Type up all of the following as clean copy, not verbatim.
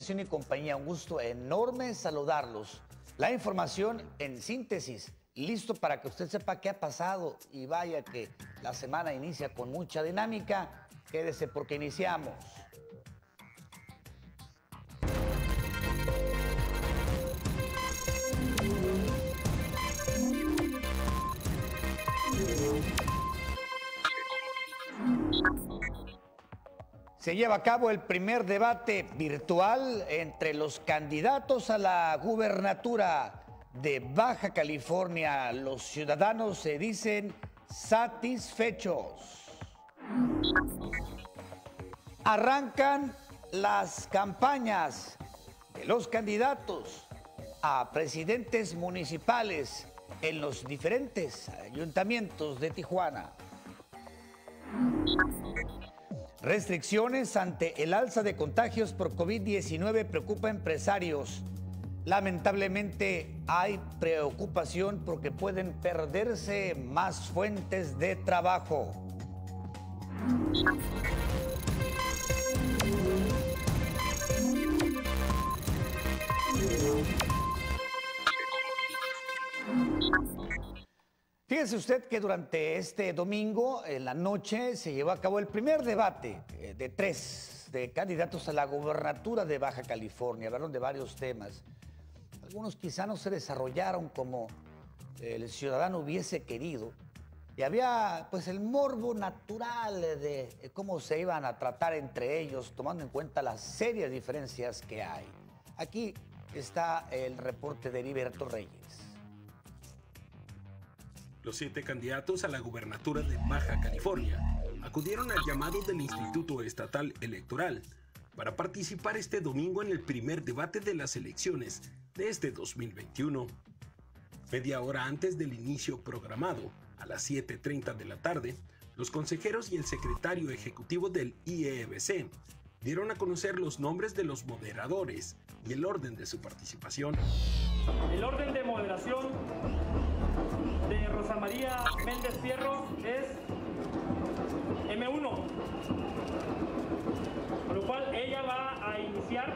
Y compañía, un gusto enorme saludarlos. La información en síntesis, listo para que usted sepa qué ha pasado y vaya que la semana inicia con mucha dinámica. Quédese porque iniciamos. Se lleva a cabo el primer debate virtual entre los candidatos a la gubernatura de Baja California. Los ciudadanos se dicen satisfechos. Arrancan las campañas de los candidatos a presidentes municipales en los diferentes ayuntamientos de Tijuana. Restricciones ante el alza de contagios por COVID-19 preocupa a empresarios. Lamentablemente hay preocupación porque pueden perderse más fuentes de trabajo. Fíjese usted que durante este domingo, en la noche, se llevó a cabo el primer debate de 3 de candidatos a la gubernatura de Baja California. Hablaron de varios temas. Algunos quizá no se desarrollaron como el ciudadano hubiese querido. Y había pues el morbo natural de cómo se iban a tratar entre ellos, tomando en cuenta las serias diferencias que hay. Aquí está el reporte de Heriberto Reyes. Los 7 candidatos a la gubernatura de Baja California acudieron al llamado del Instituto Estatal Electoral para participar este domingo en el primer debate de las elecciones de este 2021. Media hora antes del inicio programado, a las 7:30 de la tarde, los consejeros y el secretario ejecutivo del IEBC dieron a conocer los nombres de los moderadores y el orden de su participación. El orden de moderación de Rosa María Méndez Fierro es M1, con lo cual ella va a iniciar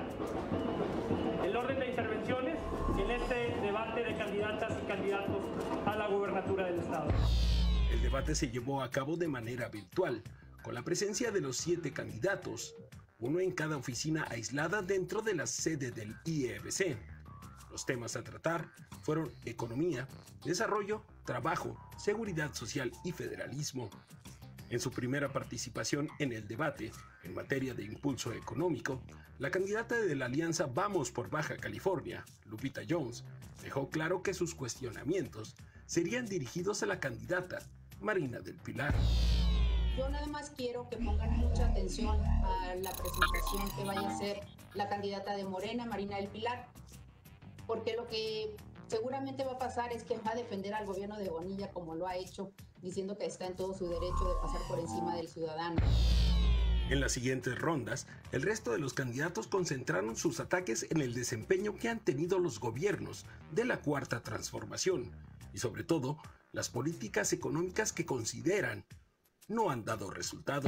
el orden de intervenciones en este debate de candidatas y candidatos a la gubernatura del estado. El debate se llevó a cabo de manera virtual, con la presencia de los 7 candidatos, uno en cada oficina aislada dentro de la sede del IEBC. Los temas a tratar fueron economía, desarrollo, trabajo, seguridad social y federalismo. En su primera participación en el debate, en materia de impulso económico, la candidata de la alianza Vamos por Baja California, Lupita Jones, dejó claro que sus cuestionamientos serían dirigidos a la candidata Marina del Pilar. Yo nada más quiero que pongan mucha atención a la presentación que vaya a hacer la candidata de Morena, Marina del Pilar, porque lo que seguramente va a pasar es que va a defender al gobierno de Bonilla como lo ha hecho, diciendo que está en todo su derecho de pasar por encima del ciudadano. En las siguientes rondas, el resto de los candidatos concentraron sus ataques en el desempeño que han tenido los gobiernos de la Cuarta Transformación y sobre todo las políticas económicas que consideran no han dado resultado.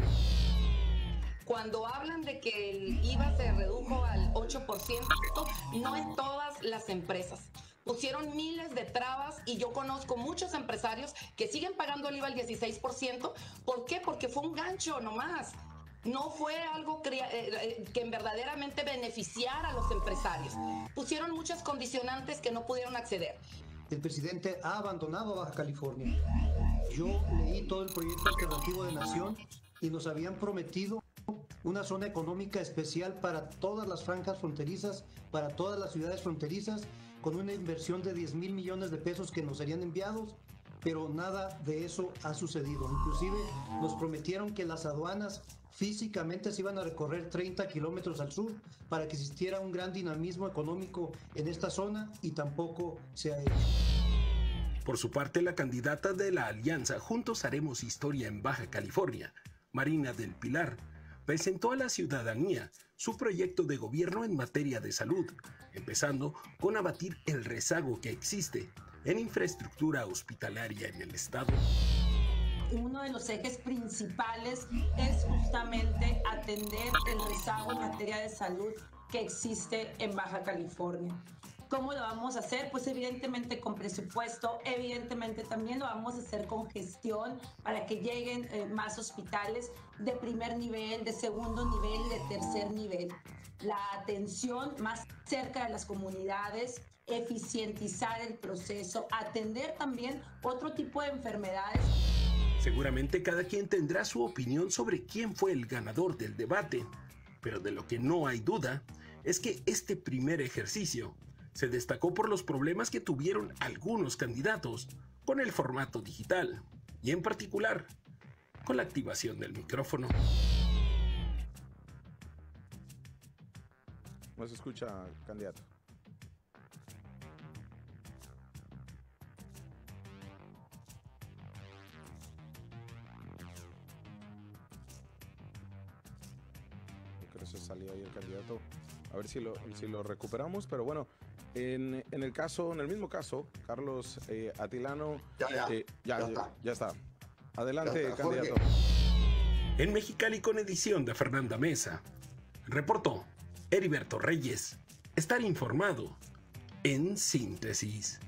Cuando hablan de que el IVA se redujo al 8%, no en todas las empresas. Pusieron miles de trabas y yo conozco muchos empresarios que siguen pagando el IVA al 16%. ¿Por qué? Porque fue un gancho nomás. No fue algo que verdaderamente beneficiara a los empresarios. Pusieron muchas condicionantes que no pudieron acceder. El presidente ha abandonado Baja California. Yo leí todo el proyecto alternativo de Nación y nos habían prometido una zona económica especial para todas las franjas fronterizas, para todas las ciudades fronterizas, con una inversión de 10,000 millones de pesos que nos serían enviados, pero nada de eso ha sucedido. Inclusive nos prometieron que las aduanas físicamente se iban a recorrer 30 kilómetros al sur para que existiera un gran dinamismo económico en esta zona y tampoco se ha hecho. Por su parte, la candidata de la alianza Juntos Haremos Historia en Baja California, Marina del Pilar, presentó a la ciudadanía su proyecto de gobierno en materia de salud, empezando con abatir el rezago que existe en infraestructura hospitalaria en el estado. Uno de los ejes principales es justamente atender el rezago en materia de salud que existe en Baja California. ¿Cómo lo vamos a hacer? Pues evidentemente con presupuesto, evidentemente también lo vamos a hacer con gestión para que lleguen más hospitales de primer nivel, de segundo nivel y de tercer nivel. La atención más cerca de las comunidades, eficientizar el proceso, atender también otro tipo de enfermedades. Seguramente cada quien tendrá su opinión sobre quién fue el ganador del debate, pero de lo que no hay duda es que este primer ejercicio se destacó por los problemas que tuvieron algunos candidatos con el formato digital y en particular con la activación del micrófono. No se escucha, candidato. Creo que se salió ahí el candidato. A ver si lo recuperamos, pero bueno. En el mismo caso, Carlos Atilano, ya está. Adelante, candidato. En Mexicali, con edición de Fernanda Mesa, reportó Heriberto Reyes. Estar informado en síntesis.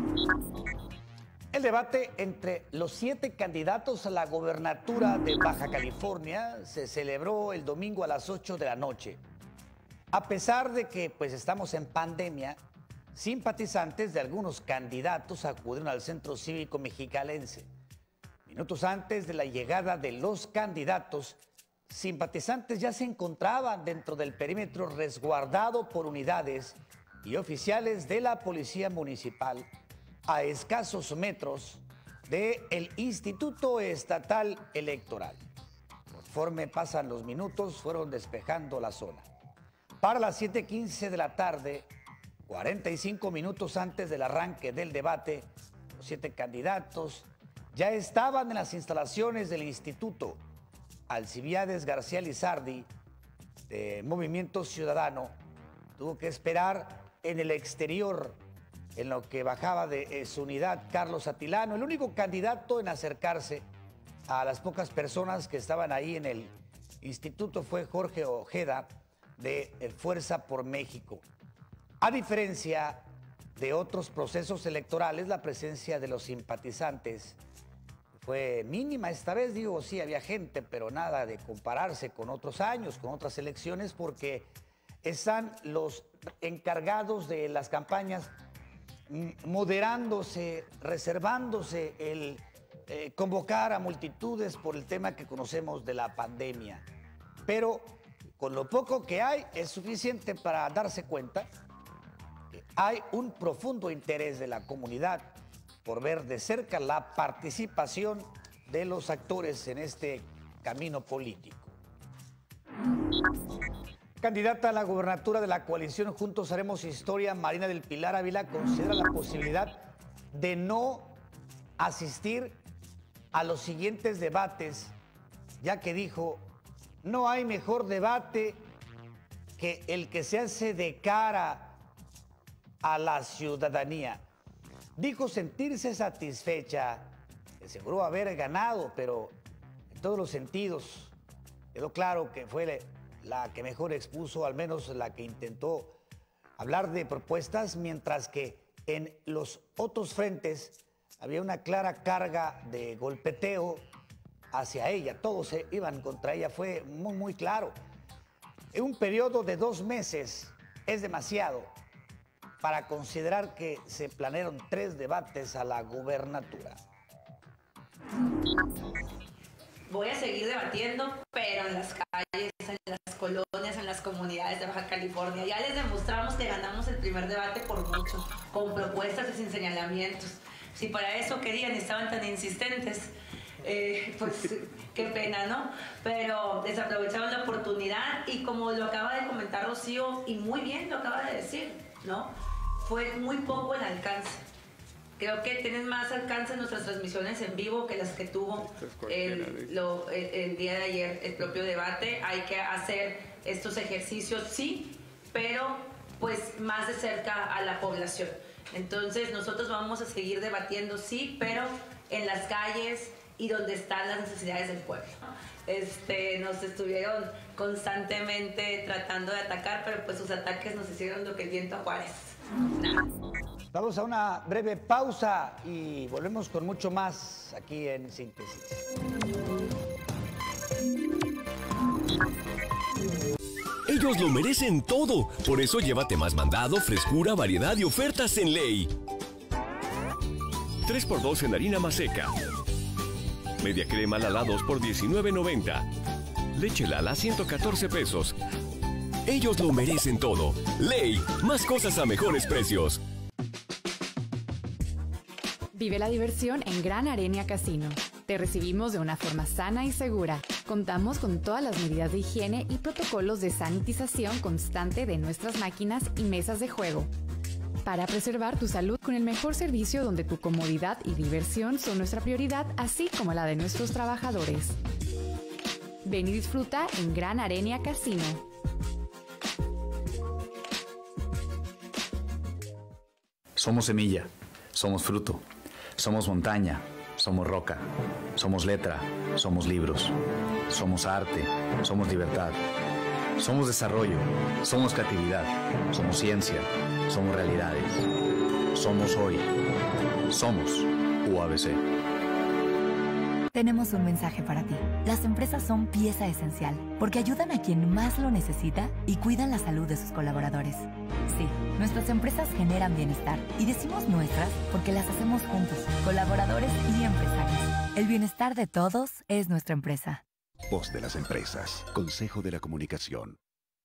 El debate entre los 7 candidatos a la gobernatura de Baja California se celebró el domingo a las 8 de la noche. A pesar de que pues estamos en pandemia, simpatizantes de algunos candidatos acudieron al Centro Cívico Mexicalense. Minutos antes de la llegada de los candidatos, simpatizantes ya se encontraban dentro del perímetro resguardado por unidades y oficiales de la Policía Municipal a escasos metros del Instituto Estatal Electoral. Conforme pasan los minutos, fueron despejando la zona. Para las 7:15 de la tarde, 45 minutos antes del arranque del debate, los 7 candidatos ya estaban en las instalaciones del instituto. Alcibiades García Lizardi, de Movimiento Ciudadano, tuvo que esperar en el exterior, en lo que bajaba de su unidad Carlos Atilano, el único candidato en acercarse a las pocas personas que estaban ahí en el instituto fue Jorge Ojeda, de Fuerza por México. A diferencia de otros procesos electorales, la presencia de los simpatizantes fue mínima esta vez. Digo, sí, había gente, pero nada de compararse con otros años, con otras elecciones, porque están los encargados de las campañas moderándose, reservándose el convocar a multitudes por el tema que conocemos de la pandemia. Pero con lo poco que hay es suficiente para darse cuenta que hay un profundo interés de la comunidad por ver de cerca la participación de los actores en este camino político. Candidata a la gobernatura de la coalición Juntos Haremos Historia, Marina del Pilar Ávila, considera la posibilidad de no asistir a los siguientes debates, ya que dijo: no hay mejor debate que el que se hace de cara a la ciudadanía. Dijo sentirse satisfecha, aseguró haber ganado, pero en todos los sentidos quedó claro que fue la que mejor expuso, al menos la que intentó hablar de propuestas, mientras que en los otros frentes había una clara carga de golpeteo hacia ella. Todos se iban contra ella, fue muy, muy claro. En un periodo de 2 meses es demasiado para considerar que se planearon 3 debates a la gobernatura. Voy a seguir debatiendo, pero en las calles, en las colonias, en las comunidades de Baja California. Ya les demostramos que ganamos el primer debate por mucho, con propuestas y sin señalamientos. Si para eso querían y estaban tan insistentes, pues qué pena, ¿no? Pero desaprovecharon la oportunidad y, como lo acaba de comentar Rocío, y muy bien lo acaba de decir, ¿no? Fue muy poco el alcance. Creo que tienen más alcance nuestras transmisiones en vivo que las que tuvo el día de ayer el propio debate. Hay que hacer estos ejercicios, sí, pero pues más de cerca a la población. Entonces nosotros vamos a seguir debatiendo, sí, pero en las calles y donde están las necesidades del pueblo. Nos estuvieron constantemente tratando de atacar, pero pues sus ataques nos hicieron lo que el viento a Juárez. Nada. Vamos a una breve pausa y volvemos con mucho más aquí en Síntesis. Ellos lo merecen todo, por eso llévate más mandado, frescura, variedad y ofertas en Ley. 3x2 en harina Maseca. Media crema Lala 2 por $19.90. Leche Lala 114 pesos. Ellos lo merecen todo. Ley, más cosas a mejores precios. Vive la diversión en Gran Arena Casino. Te recibimos de una forma sana y segura. Contamos con todas las medidas de higiene y protocolos de sanitización constante de nuestras máquinas y mesas de juego. Para preservar tu salud con el mejor servicio donde tu comodidad y diversión son nuestra prioridad, así como la de nuestros trabajadores. Ven y disfruta en Gran Arena Casino. Somos semilla, somos fruto, somos montaña, somos roca, somos letra, somos libros, somos arte, somos libertad, somos desarrollo, somos creatividad, somos ciencia, somos realidades, somos hoy, somos UABC. Tenemos un mensaje para ti. Las empresas son pieza esencial porque ayudan a quien más lo necesita y cuidan la salud de sus colaboradores. Sí, nuestras empresas generan bienestar y decimos nuestras porque las hacemos juntos, colaboradores y empresarios. El bienestar de todos es nuestra empresa. Voz de las empresas. Consejo de la Comunicación.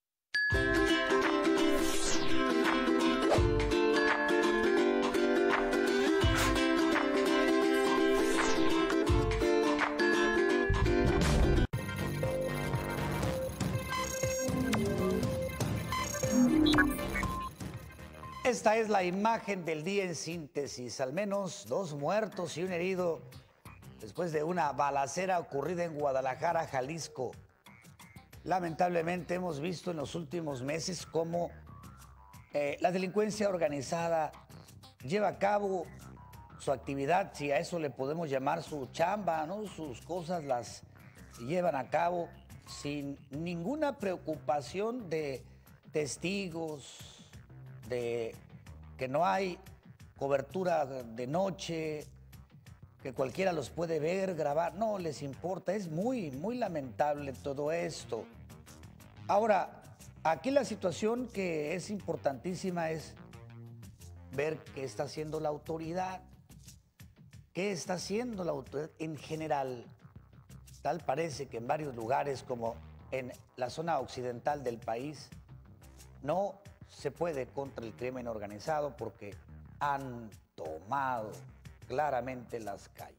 Esta es la imagen del día en Síntesis. Al menos 2 muertos y un herido después de una balacera ocurrida en Guadalajara, Jalisco. Lamentablemente hemos visto en los últimos meses cómo la delincuencia organizada lleva a cabo su actividad, si a eso le podemos llamar su chamba, ¿no? Sus cosas las llevan a cabo sin ninguna preocupación de testigos, de que no hay cobertura de noche, que cualquiera los puede ver, grabar, no les importa. Es muy, muy lamentable todo esto. Ahora, aquí la situación que es importantísima es ver qué está haciendo la autoridad. ¿Qué está haciendo la autoridad en general? Tal parece que en varios lugares, como en la zona occidental del país, no se puede contra el crimen organizado porque han tomado claramente las calles.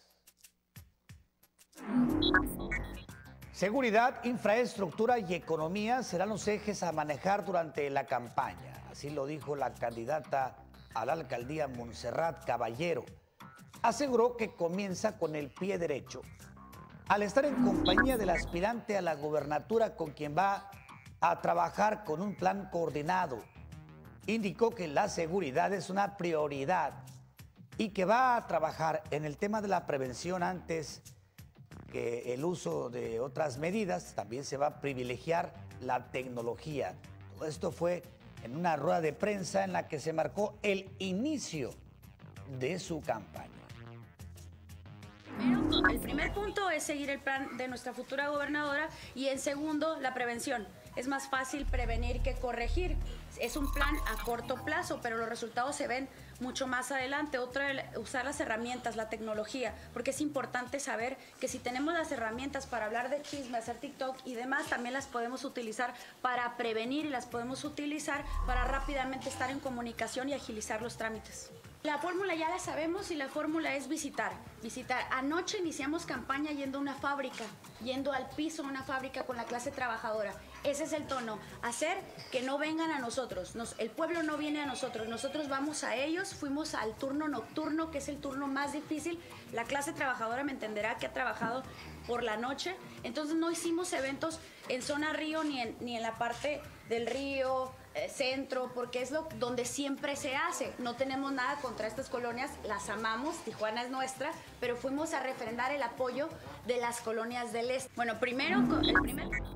Seguridad, infraestructura y economía serán los ejes a manejar durante la campaña. Así lo dijo la candidata a la alcaldía Montserrat Caballero. Aseguró que comienza con el pie derecho al estar en compañía del aspirante a la gobernatura con quien va a trabajar con un plan coordinado. Indicó que la seguridad es una prioridad y que va a trabajar en el tema de la prevención antes que el uso de otras medidas. También se va a privilegiar la tecnología. Todo esto fue en una rueda de prensa en la que se marcó el inicio de su campaña. Primero, el primer punto es seguir el plan de nuestra futura gobernadora y en segundo, la prevención. Es más fácil prevenir que corregir. Es un plan a corto plazo, pero los resultados se ven mucho más adelante. Otra, usar las herramientas, la tecnología, porque es importante saber que si tenemos las herramientas para hablar de chisme, hacer TikTok y demás, también las podemos utilizar para prevenir y las podemos utilizar para rápidamente estar en comunicación y agilizar los trámites. La fórmula ya la sabemos y la fórmula es visitar. Visitar. Anoche iniciamos campaña yendo a una fábrica, yendo al piso de una fábrica con la clase trabajadora. Ese es el tono, hacer que no vengan a nosotros. El pueblo no viene a nosotros, nosotros vamos a ellos. Fuimos al turno nocturno, que es el turno más difícil. La clase trabajadora me entenderá que ha trabajado por la noche. Entonces no hicimos eventos en zona río ni en la parte del río, centro, porque es donde siempre se hace. No tenemos nada contra estas colonias, las amamos, Tijuana es nuestra, pero fuimos a refrendar el apoyo de las colonias del este. Bueno, primero,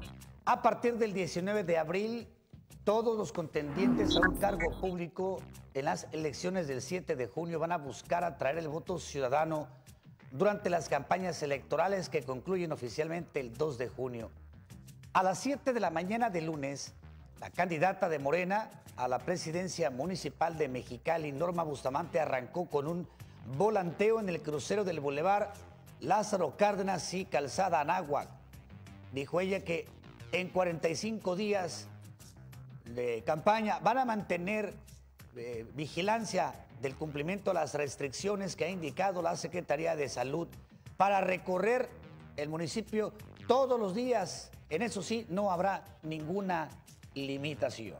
A partir del 19 de abril, todos los contendientes a un cargo público en las elecciones del 7 de junio van a buscar atraer el voto ciudadano durante las campañas electorales que concluyen oficialmente el 2 de junio. A las 7 de la mañana de lunes, la candidata de Morena a la presidencia municipal de Mexicali, Norma Bustamante, arrancó con un volanteo en el crucero del Boulevard Lázaro Cárdenas y Calzada Anáhuac. Dijo ella que en 45 días de campaña van a mantener vigilancia del cumplimiento de las restricciones que ha indicado la Secretaría de Salud para recorrer el municipio todos los días. En eso sí, no habrá ninguna limitación.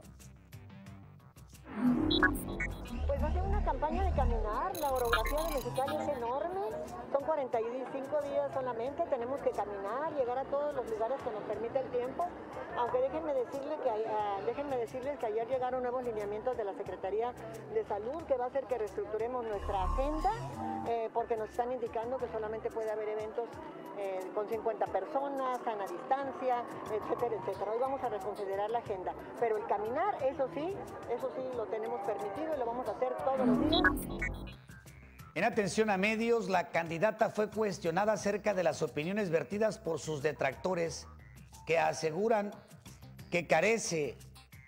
Pues va a ser una campaña de caminar, la orografía de Mexicali es enorme, son 45 días solamente, tenemos que caminar, llegar a todos los lugares que nos permite el tiempo, aunque déjenme decirles que ayer llegaron nuevos lineamientos de la Secretaría de Salud que va a hacer que reestructuremos nuestra agenda, porque nos están indicando que solamente puede haber eventos con 50 personas, sana distancia, etcétera, etcétera. Hoy vamos a reconsiderar la agenda, pero el caminar, eso sí lo tenemos permitido y lo vamos a hacer todos los días. En atención a medios, la candidata fue cuestionada acerca de las opiniones vertidas por sus detractores que aseguran que carece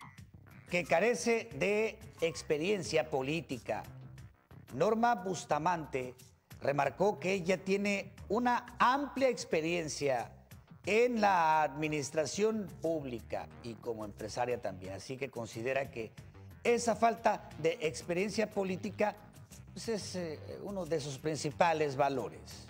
de experiencia política. Norma Bustamante remarcó que ella tiene una amplia experiencia en la administración pública y como empresaria también, así que considera que esa falta de experiencia política pues es uno de sus principales valores.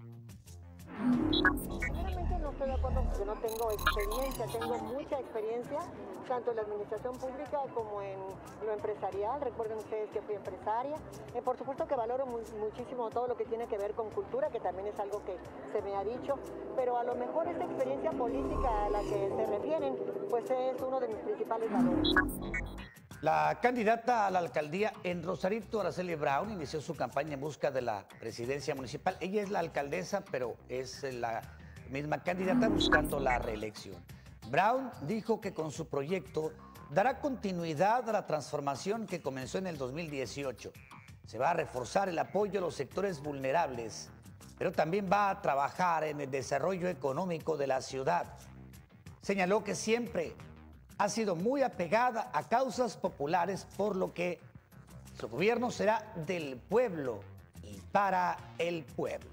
Sinceramente no estoy de acuerdo porque no tengo experiencia, tengo mucha experiencia, tanto en la administración pública como en lo empresarial. Recuerden ustedes que fui empresaria. Por supuesto que valoro muchísimo todo lo que tiene que ver con cultura, que también es algo que se me ha dicho, pero a lo mejor esta experiencia política a la que se refieren, pues es uno de mis principales valores. La candidata a la alcaldía en Rosarito, Araceli Brown, inició su campaña en busca de la presidencia municipal. Ella es la alcaldesa, pero es la misma candidata buscando la reelección. Brown dijo que con su proyecto dará continuidad a la transformación que comenzó en el 2018. Se va a reforzar el apoyo a los sectores vulnerables, pero también va a trabajar en el desarrollo económico de la ciudad. Señaló que siempre ha sido muy apegada a causas populares, por lo que su gobierno será del pueblo y para el pueblo.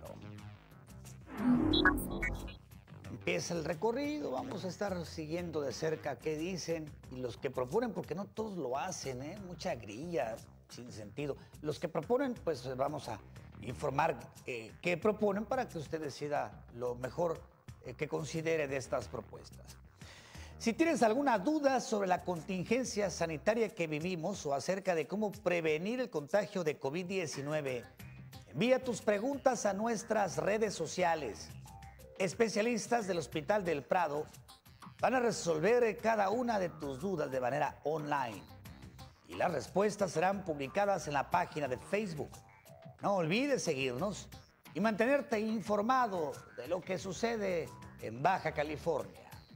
Empieza el recorrido, vamos a estar siguiendo de cerca qué dicen y los que proponen, porque no todos lo hacen, mucha grilla sin sentido. Los que proponen, pues vamos a informar qué proponen para que usted decida lo mejor que considere de estas propuestas. Si tienes alguna duda sobre la contingencia sanitaria que vivimos o acerca de cómo prevenir el contagio de COVID-19, envía tus preguntas a nuestras redes sociales. Especialistas del Hospital del Prado van a resolver cada una de tus dudas de manera online y las respuestas serán publicadas en la página de Facebook. No olvides seguirnos y mantenerte informado de lo que sucede en Baja California.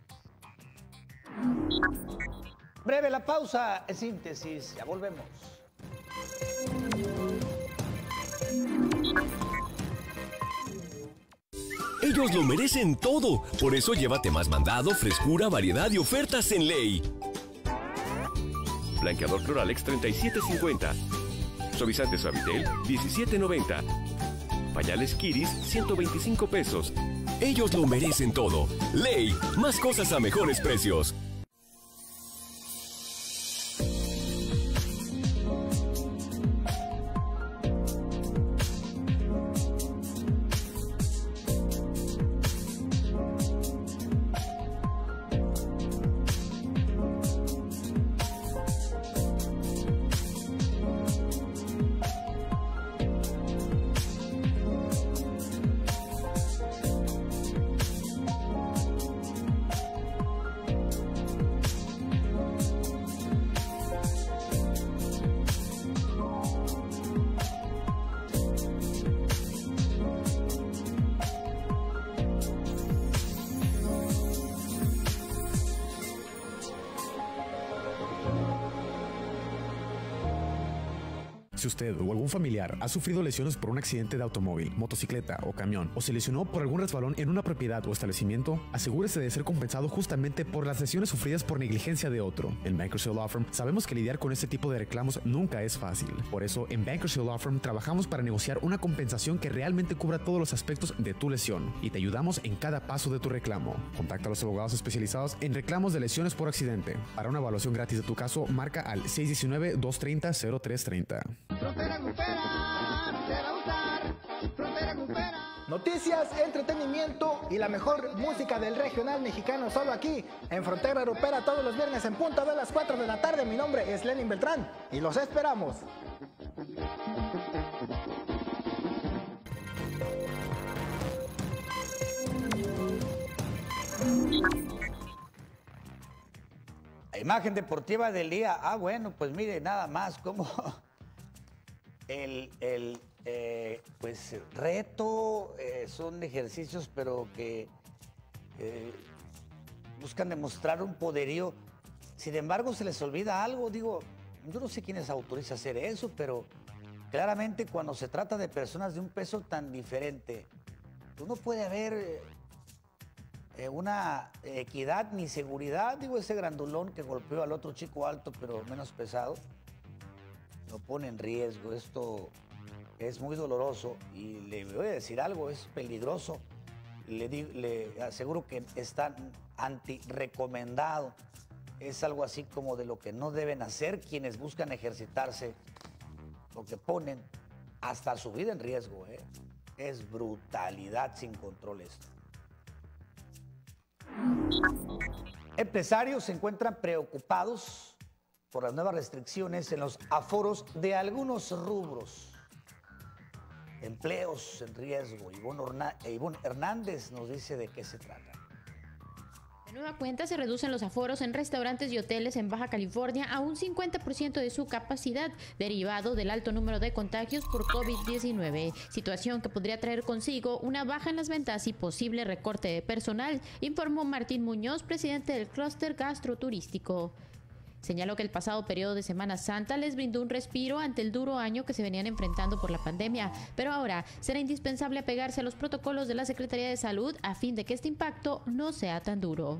Breve la pausa, en síntesis, ya volvemos. Ellos lo merecen todo, por eso llévate más mandado, frescura, variedad y ofertas en Ley. Blanqueador Cloralex $37.50. Suavizante Suavitel $17.90. Pañales Kiris $125. Ellos lo merecen todo. Ley, más cosas a mejores precios. Si usted o algún familiar ha sufrido lesiones por un accidente de automóvil, motocicleta o camión, o se lesionó por algún resbalón en una propiedad o establecimiento, asegúrese de ser compensado justamente por las lesiones sufridas por negligencia de otro. En Bankers Hill Law Firm sabemos que lidiar con este tipo de reclamos nunca es fácil. Por eso, en Bankers Hill Law Firm trabajamos para negociar una compensación que realmente cubra todos los aspectos de tu lesión y te ayudamos en cada paso de tu reclamo. Contacta a los abogados especializados en reclamos de lesiones por accidente. Para una evaluación gratis de tu caso, marca al 619-230-0330. Frontera Grupera, te va a gustar. Frontera Grupera. Noticias, entretenimiento y la mejor música del regional mexicano solo aquí en Frontera Grupera todos los viernes en punto de las 4 de la tarde. Mi nombre es Lenin Beltrán y los esperamos. La imagen deportiva del día. Bueno, pues mire, nada más como pues reto, son ejercicios, pero que buscan demostrar un poderío. Sin embargo, se les olvida algo. Digo, yo no sé quién les autoriza a hacer eso, pero claramente cuando se trata de personas de un peso tan diferente, pues no puede haber una equidad ni seguridad. Digo, ese grandulón que golpeó al otro chico alto, pero menos pesado, lo pone en riesgo. Esto es muy doloroso y le voy a decir algo, es peligroso. Le aseguro que está anti-recomendado. Es algo así como de lo que no deben hacer quienes buscan ejercitarse, lo que ponen hasta su vida en riesgo. Es brutalidad sin control esto. Empresarios se encuentran preocupados por las nuevas restricciones en los aforos de algunos rubros. Empleos en riesgo. Ivonne Hernández nos dice de qué se trata. De nueva cuenta se reducen los aforos en restaurantes y hoteles en Baja California a un 50% de su capacidad, derivado del alto número de contagios por COVID-19, situación que podría traer consigo una baja en las ventas y posible recorte de personal, informó Martín Muñoz, presidente del clúster gastroturístico. Señaló que el pasado periodo de Semana Santa les brindó un respiro ante el duro año que se venían enfrentando por la pandemia, pero ahora será indispensable apegarse a los protocolos de la Secretaría de Salud a fin de que este impacto no sea tan duro.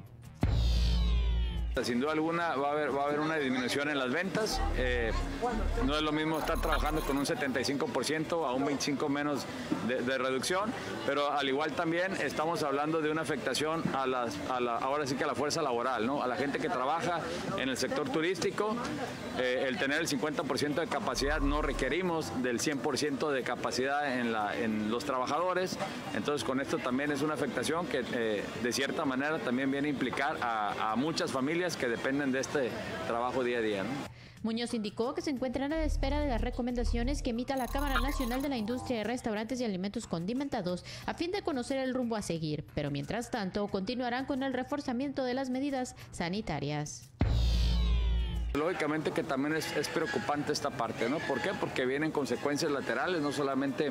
Sin duda alguna va a haber una disminución en las ventas. No es lo mismo estar trabajando con un 75% a un 25% menos de reducción, pero al igual también estamos hablando de una afectación ahora sí que a la fuerza laboral, ¿no? A la gente que trabaja en el sector turístico. El tener el 50% de capacidad, no requerimos del 100% de capacidad en los trabajadores. Entonces con esto también es una afectación que de cierta manera también viene a implicar a muchas familias que dependen de este trabajo día a día, ¿no? Muñoz indicó que se encuentran a la espera de las recomendaciones que emita la Cámara Nacional de la Industria de Restaurantes y Alimentos Condimentados a fin de conocer el rumbo a seguir, pero mientras tanto continuarán con el reforzamiento de las medidas sanitarias. Lógicamente que también es preocupante esta parte, ¿no? ¿Por qué? Porque vienen consecuencias laterales, no solamente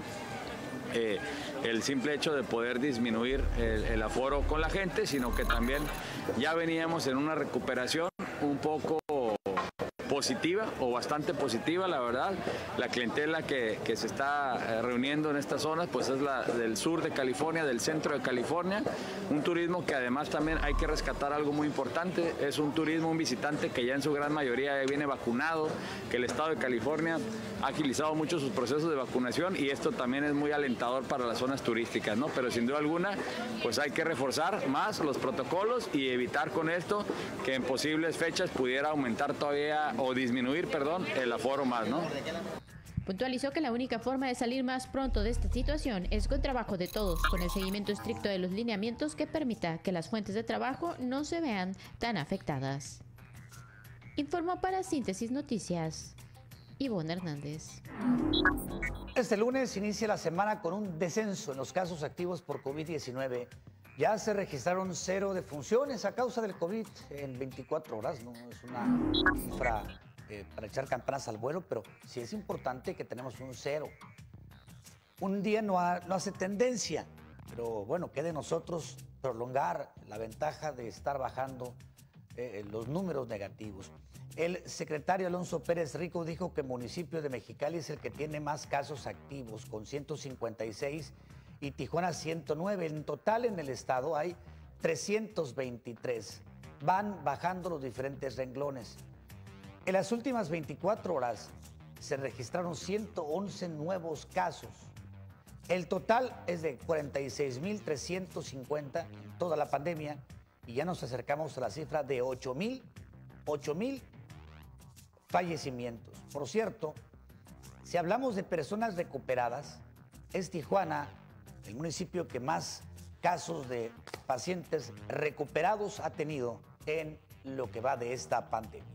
el simple hecho de poder disminuir el aforo con la gente, sino que también ya veníamos en una recuperación un poco positiva o bastante positiva, la verdad. La clientela que se está reuniendo en estas zonas pues es la del sur de California, del centro de California, un turismo que además también hay que rescatar algo muy importante, es un turismo, un visitante que ya en su gran mayoría viene vacunado, que el estado de California ha agilizado mucho sus procesos de vacunación y esto también es muy alentador para las zonas turísticas, ¿no? Pero sin duda alguna pues hay que reforzar más los protocolos y evitar con esto que en posibles fechas pudiera aumentar todavía o disminuir, perdón, el aforo más, ¿no? Puntualizó que la única forma de salir más pronto de esta situación es con trabajo de todos, con el seguimiento estricto de los lineamientos que permita que las fuentes de trabajo no se vean tan afectadas. Informó para Síntesis Noticias, Ivonne Hernández. Este lunes inicia la semana con un descenso en los casos activos por COVID-19. Ya se registraron 0 defunciones a causa del COVID en 24 horas. No es una cifra para echar campanas al vuelo, pero sí es importante que tenemos un 0. Un día no hace tendencia, pero bueno, quede de nosotros prolongar la ventaja de estar bajando los números negativos. El secretario Alonso Pérez Rico dijo que el municipio de Mexicali es el que tiene más casos activos, con 156, y Tijuana 109. En total en el estado hay 323. Van bajando los diferentes renglones. En las últimas 24 horas se registraron 111 nuevos casos. El total es de 46.350 en toda la pandemia y ya nos acercamos a la cifra de 8,000 fallecimientos. Por cierto, si hablamos de personas recuperadas, es Tijuana el municipio que más casos de pacientes recuperados ha tenido en lo que va de esta pandemia.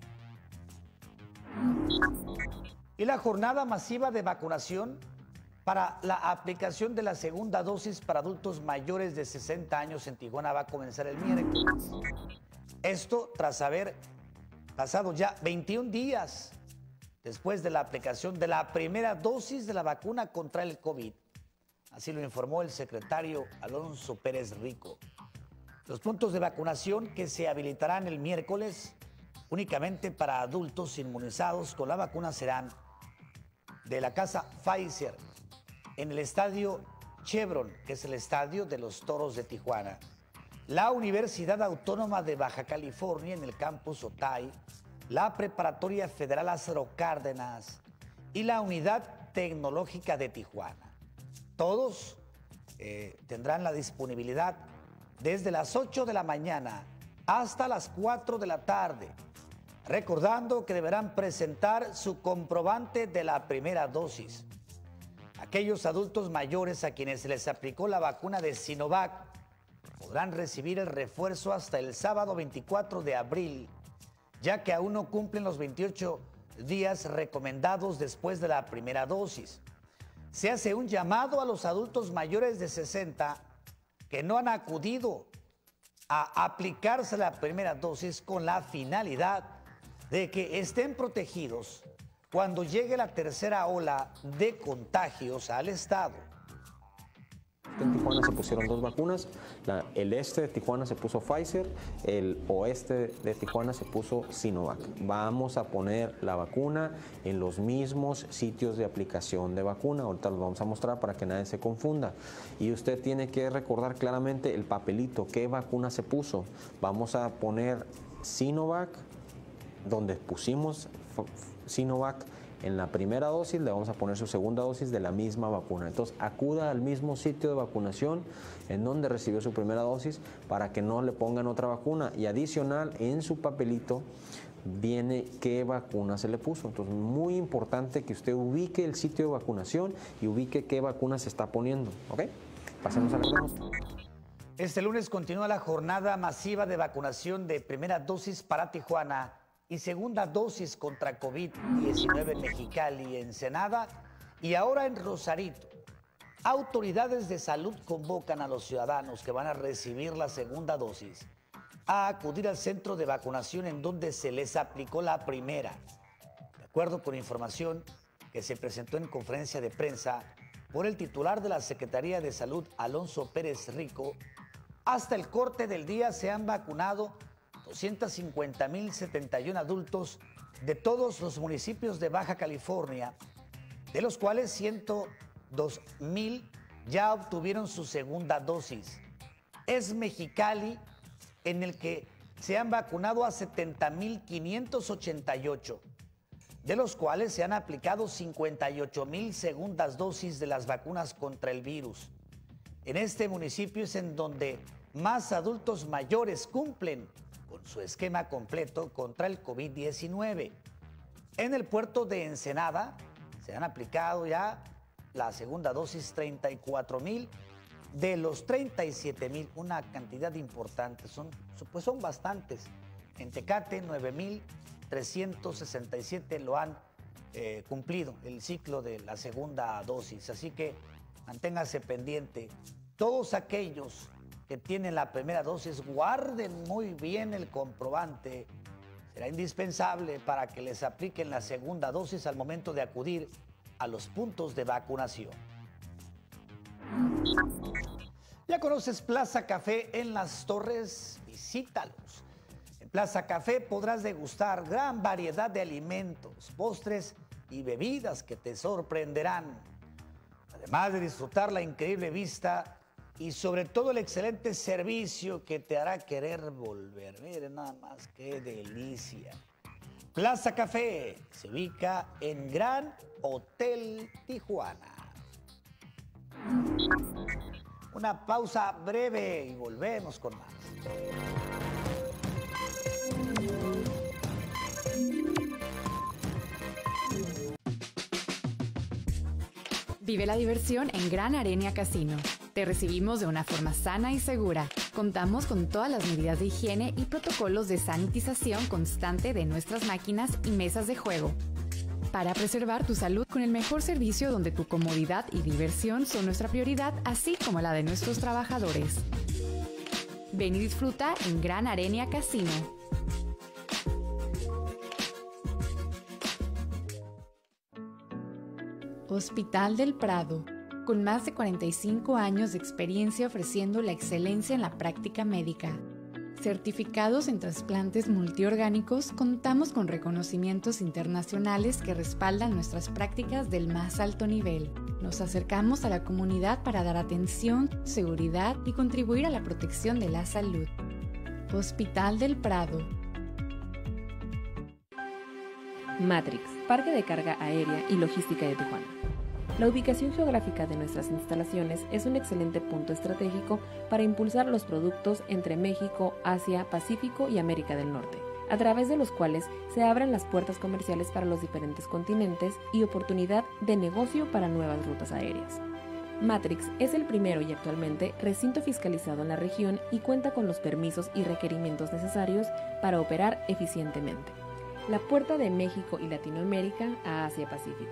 Y la jornada masiva de vacunación para la aplicación de la segunda dosis para adultos mayores de 60 años en Tijuana va a comenzar el miércoles. Esto tras haber pasado ya 21 días después de la aplicación de la primera dosis de la vacuna contra el COVID. Así lo informó el secretario Alonso Pérez Rico. Los puntos de vacunación que se habilitarán el miércoles únicamente para adultos inmunizados con la vacuna serán de la casa Pfizer en el estadio Chevron, que es el estadio de los Toros de Tijuana, la Universidad Autónoma de Baja California en el campus Otay, la Preparatoria Federal Lázaro Cárdenas y la Unidad Tecnológica de Tijuana. Todos tendrán la disponibilidad desde las 8 de la mañana hasta las 4 de la tarde, recordando que deberán presentar su comprobante de la primera dosis. Aquellos adultos mayores a quienes se les aplicó la vacuna de Sinovac podrán recibir el refuerzo hasta el sábado 24 de abril, ya que aún no cumplen los 28 días recomendados después de la primera dosis. Se hace un llamado a los adultos mayores de 60 que no han acudido a aplicarse la primera dosis con la finalidad de que estén protegidos cuando llegue la tercera ola de contagios al estado. En Tijuana se pusieron 2 vacunas, el este de Tijuana se puso Pfizer, el oeste de Tijuana se puso Sinovac. Vamos a poner la vacuna en los mismos sitios de aplicación de vacuna, ahorita los vamos a mostrar para que nadie se confunda. Y usted tiene que recordar claramente el papelito, qué vacuna se puso. Vamos a poner Sinovac, donde pusimos Sinovac. En la primera dosis le vamos a poner su segunda dosis de la misma vacuna. Entonces acuda al mismo sitio de vacunación en donde recibió su primera dosis para que no le pongan otra vacuna. Y adicional, en su papelito viene qué vacuna se le puso. Entonces muy importante que usted ubique el sitio de vacunación y ubique qué vacuna se está poniendo. ¿Ok? Pasemos a la pregunta. Este lunes continúa la jornada masiva de vacunación de primera dosis para Tijuana y segunda dosis contra COVID-19 en Mexicali y Ensenada y ahora en Rosarito. Autoridades de salud convocan a los ciudadanos que van a recibir la segunda dosis a acudir al centro de vacunación en donde se les aplicó la primera. De acuerdo con información que se presentó en conferencia de prensa por el titular de la Secretaría de Salud, Alonso Pérez Rico, hasta el corte del día se han vacunado 250.071 adultos de todos los municipios de Baja California, de los cuales 102,000 ya obtuvieron su segunda dosis. Es Mexicali en el que se han vacunado a 70.588, de los cuales se han aplicado 58,000 segundas dosis de las vacunas contra el virus. En este municipio es en donde más adultos mayores cumplen con su esquema completo contra el COVID-19. En el puerto de Ensenada se han aplicado ya la segunda dosis 34,000 de los 37,000, una cantidad importante, son bastantes. En Tecate 9,367 lo han cumplido el ciclo de la segunda dosis, así que manténgase pendiente. Todos aquellos que tienen la primera dosis, guarden muy bien el comprobante. Será indispensable para que les apliquen la segunda dosis al momento de acudir a los puntos de vacunación. ¿Ya conoces Plaza Café en Las Torres? Visítalos. En Plaza Café podrás degustar gran variedad de alimentos, postres y bebidas que te sorprenderán. Además de disfrutar la increíble vista y sobre todo el excelente servicio que te hará querer volver. Miren nada más, qué delicia. Plaza Café se ubica en Gran Hotel Tijuana. Una pausa breve y volvemos con más. Vive la diversión en Gran Arenia Casino. Te recibimos de una forma sana y segura. Contamos con todas las medidas de higiene y protocolos de sanitización constante de nuestras máquinas y mesas de juego. Para preservar tu salud con el mejor servicio donde tu comodidad y diversión son nuestra prioridad, así como la de nuestros trabajadores. Ven y disfruta en Gran Arenia Casino. Hospital del Prado, con más de 45 años de experiencia ofreciendo la excelencia en la práctica médica. Certificados en trasplantes multiorgánicos, contamos con reconocimientos internacionales que respaldan nuestras prácticas del más alto nivel. Nos acercamos a la comunidad para dar atención, seguridad y contribuir a la protección de la salud. Hospital del Prado. Matrix, Parque de Carga Aérea y Logística de Tijuana. La ubicación geográfica de nuestras instalaciones es un excelente punto estratégico para impulsar los productos entre México, Asia, Pacífico y América del Norte, a través de los cuales se abren las puertas comerciales para los diferentes continentes y oportunidad de negocio para nuevas rutas aéreas. Matrix es el primero y actualmente recinto fiscalizado en la región y cuenta con los permisos y requerimientos necesarios para operar eficientemente. La puerta de México y Latinoamérica a Asia-Pacífico.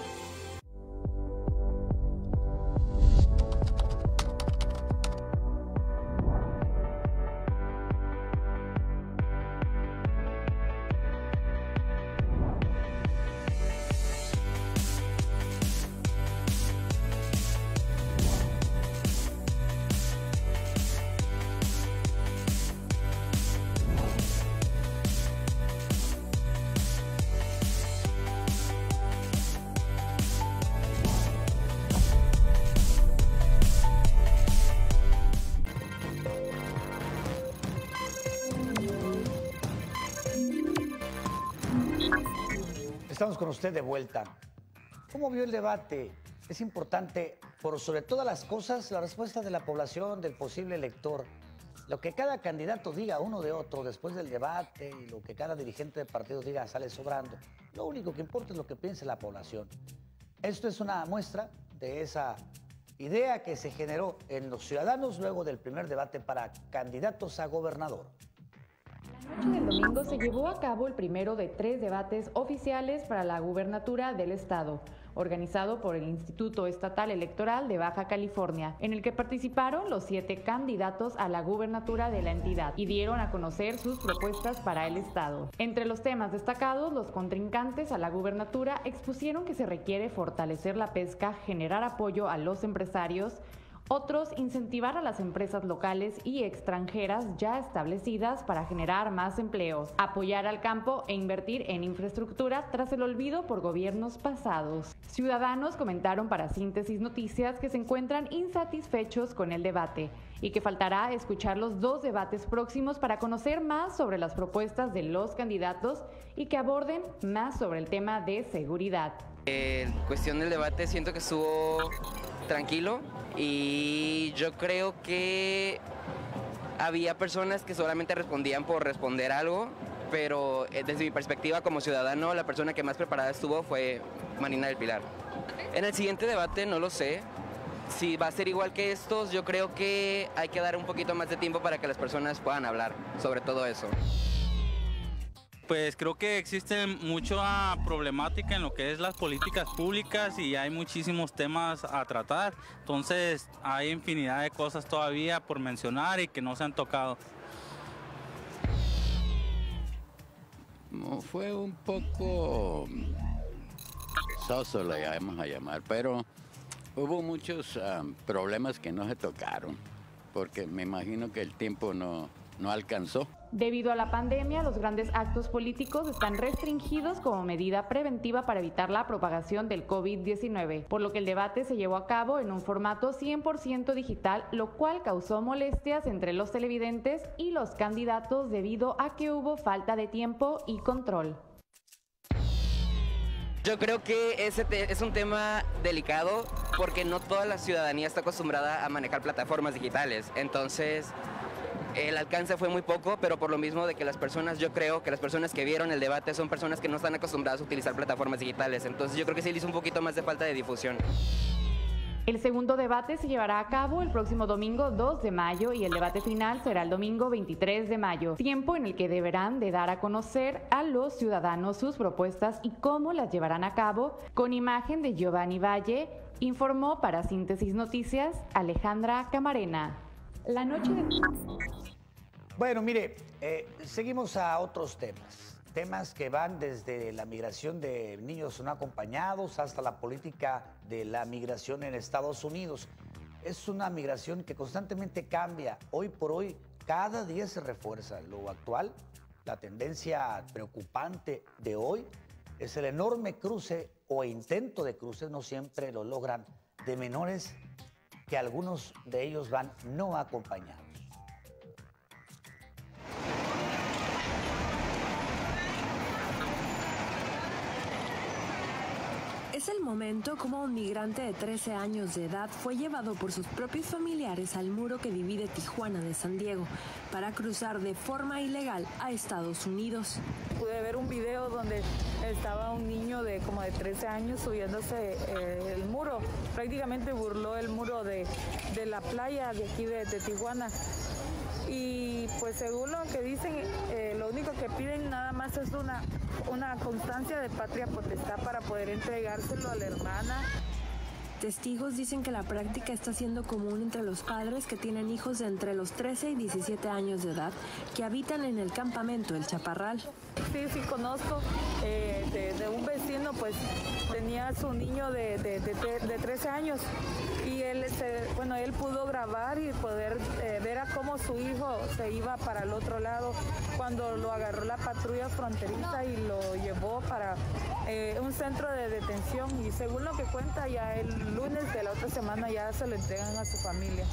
Estamos con usted de vuelta. ¿Cómo vio el debate? Es importante, por sobre todas las cosas, la respuesta de la población, del posible elector. Lo que cada candidato diga uno de otro después del debate y lo que cada dirigente de partido diga sale sobrando. Lo único que importa es lo que piense la población. Esto es una muestra de esa idea que se generó en los ciudadanos luego del primer debate para candidatos a gobernador. La noche del domingo se llevó a cabo el primero de 3 debates oficiales para la gubernatura del estado, organizado por el Instituto Estatal Electoral de Baja California, en el que participaron los 7 candidatos a la gubernatura de la entidad y dieron a conocer sus propuestas para el estado. Entre los temas destacados, los contrincantes a la gubernatura expusieron que se requiere fortalecer la pesca, generar apoyo a los empresarios. Otros, incentivar a las empresas locales y extranjeras ya establecidas para generar más empleos, apoyar al campo e invertir en infraestructura tras el olvido por gobiernos pasados. Ciudadanos comentaron para Síntesis Noticias que se encuentran insatisfechos con el debate y que faltará escuchar los 2 debates próximos para conocer más sobre las propuestas de los candidatos y que aborden más sobre el tema de seguridad. En cuestión del debate siento que estuvo tranquilo y yo creo que había personas que solamente respondían por responder algo, pero desde mi perspectiva como ciudadano la persona que más preparada estuvo fue Marina del Pilar. En el siguiente debate no lo sé. Si va a ser igual que estos, yo creo que hay que dar un poquito más de tiempo para que las personas puedan hablar sobre todo eso. Pues creo que existe mucha problemática en lo que es las políticas públicas y hay muchísimos temas a tratar. Entonces hay infinidad de cosas todavía por mencionar y que no se han tocado. No, fue un poco soso, le vamos a llamar, pero hubo muchos problemas que no se tocaron, porque me imagino que el tiempo no no alcanzó. Debido a la pandemia, los grandes actos políticos están restringidos como medida preventiva para evitar la propagación del COVID-19, por lo que el debate se llevó a cabo en un formato 100% digital, lo cual causó molestias entre los televidentes y los candidatos debido a que hubo falta de tiempo y control. Yo creo que ese es un tema delicado porque no toda la ciudadanía está acostumbrada a manejar plataformas digitales. Entonces, el alcance fue muy poco, pero por lo mismo de que yo creo que las personas que vieron el debate son personas que no están acostumbradas a utilizar plataformas digitales. Entonces, yo creo que sí le hizo un poquito más de falta de difusión. El segundo debate se llevará a cabo el próximo domingo 2 de mayo y el debate final será el domingo 23 de mayo, tiempo en el que deberán de dar a conocer a los ciudadanos sus propuestas y cómo las llevarán a cabo. Con imagen de Giovanni Valle, informó para Síntesis Noticias Alejandra Camarena. La noche de... Bueno, mire, seguimos a otros temas que van desde la migración de niños no acompañados hasta la política de la migración en Estados Unidos. Es una migración que constantemente cambia. Hoy por hoy, cada día se refuerza. Lo actual, la tendencia preocupante de hoy, es el enorme cruce o intento de cruce, no siempre lo logran, de menores que algunos de ellos van no acompañados. Es el momento como un migrante de 13 años de edad fue llevado por sus propios familiares al muro que divide Tijuana de San Diego para cruzar de forma ilegal a Estados Unidos. Pude ver un video donde estaba un niño de como de 13 años subiéndose el muro. Prácticamente burló el muro de la playa de aquí de Tijuana. Y pues según lo que dicen, lo único que piden nada más es una constancia de patria potestad para poder entregárselo a la hermana. Testigos dicen que la práctica está siendo común entre los padres que tienen hijos de entre los 13 y 17 años de edad que habitan en el campamento El Chaparral. Sí conozco de un vecino, pues tenía su niño de 13 años y él pudo grabar y poder ver a cómo su hijo se iba para el otro lado cuando lo agarró la patrulla fronteriza y lo llevó para un centro de detención, y según lo que cuenta, ya el lunes de la otra semana ya se lo entregan a su familia.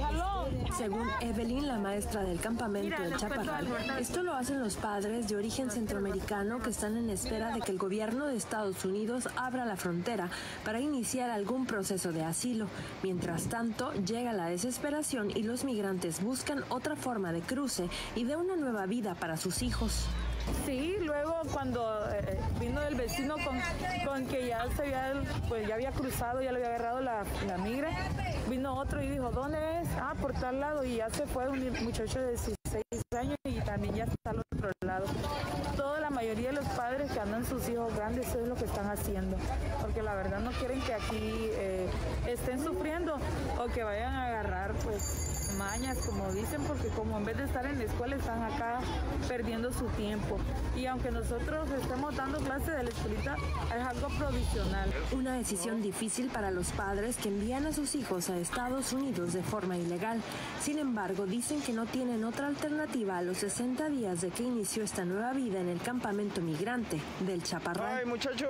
Según Evelyn, la maestra del campamento del Chaparral, esto lo hacen los padres de origen centroamericano que están en espera de que el gobierno de Estados Unidos abra la frontera para iniciar algún proceso de asilo. Mientras tanto, llega la desesperación y los migrantes buscan otra forma de cruce y de una nueva vida para sus hijos. Sí, luego cuando vino el vecino con que ya ya había cruzado, ya le había agarrado la migra, vino otro y dijo, ¿dónde es? Ah, por tal lado, y ya se fue un muchacho de 16 años y también ya está al otro lado. La mayoría de los padres que andan sus hijos grandes, eso es lo que están haciendo, porque la verdad no quieren que aquí estén sufriendo o que vayan a agarrar pues mañas, como dicen, porque como en vez de estar en la escuela están acá perdiendo su tiempo. Y aunque nosotros estemos dando clase de la escuelita, es algo provisional. Una decisión difícil para los padres que envían a sus hijos a Estados Unidos de forma ilegal. Sin embargo, dicen que no tienen otra alternativa a los 60 días de que inició esta nueva vida en el campamento migrante del Chaparral. ¡Ay, muchacho!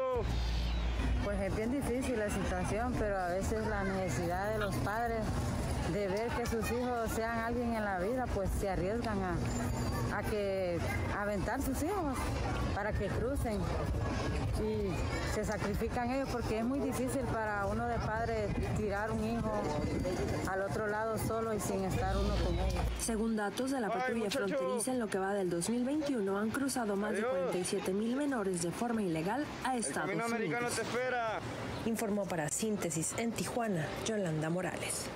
Pues es bien difícil la situación, pero a veces la necesidad de los padres de ver que sus hijos sean alguien en la vida, pues se arriesgan a aventar sus hijos para que crucen y se sacrifican ellos, porque es muy difícil para uno de padre tirar un hijo al otro lado solo y sin estar uno con ellos. Según datos de la patrulla fronteriza, en lo que va del 2021 han cruzado más de 47,000 menores de forma ilegal a Estados Unidos. Te espera. Informó para Síntesis en Tijuana, Yolanda Morales.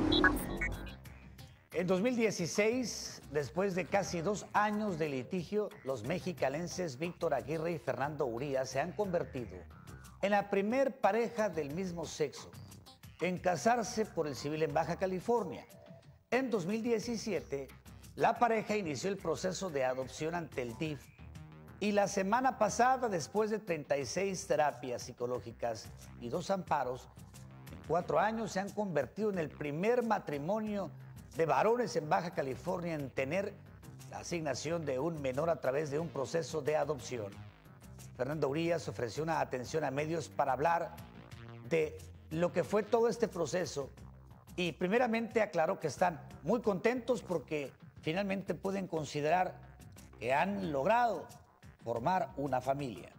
En 2016, después de casi 2 años de litigio, los mexicalenses Víctor Aguirre y Fernando Urías se han convertido en la primer pareja del mismo sexo en casarse por el civil en Baja California. En 2017, la pareja inició el proceso de adopción ante el DIF y la semana pasada, después de 36 terapias psicológicas y 2 amparos, en 4 años se han convertido en el primer matrimonio de varones en Baja California en tener la asignación de un menor a través de un proceso de adopción. Fernando Urías ofreció una atención a medios para hablar de lo que fue todo este proceso y primeramente aclaró que están muy contentos porque finalmente pueden considerar que han logrado formar una familia.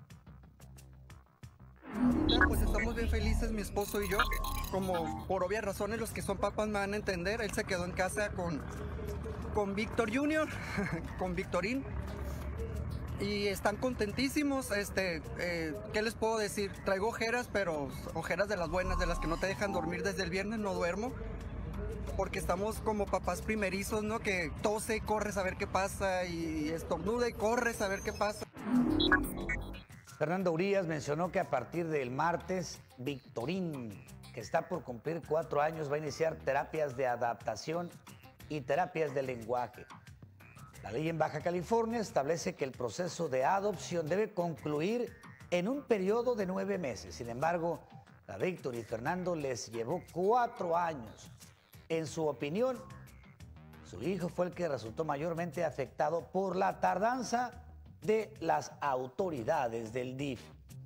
Pues estamos bien felices, mi esposo y yo, como por obvias razones los que son papás me van a entender. Él se quedó en casa con Víctor Jr., con Victorín, y están contentísimos. ¿Qué les puedo decir? Traigo ojeras, pero ojeras de las buenas, de las que no te dejan dormir. Desde el viernes no duermo, porque estamos como papás primerizos, ¿no? Que tose y corres a ver qué pasa, y estornuda y corres a ver qué pasa. Fernando Urías mencionó que a partir del martes, Victorín, que está por cumplir 4 años, va a iniciar terapias de adaptación y terapias de lenguaje. La ley en Baja California establece que el proceso de adopción debe concluir en un periodo de 9 meses. Sin embargo, a Víctor y Fernando les llevó 4 años. En su opinión, su hijo fue el que resultó mayormente afectado por la tardanza de las autoridades del DIF.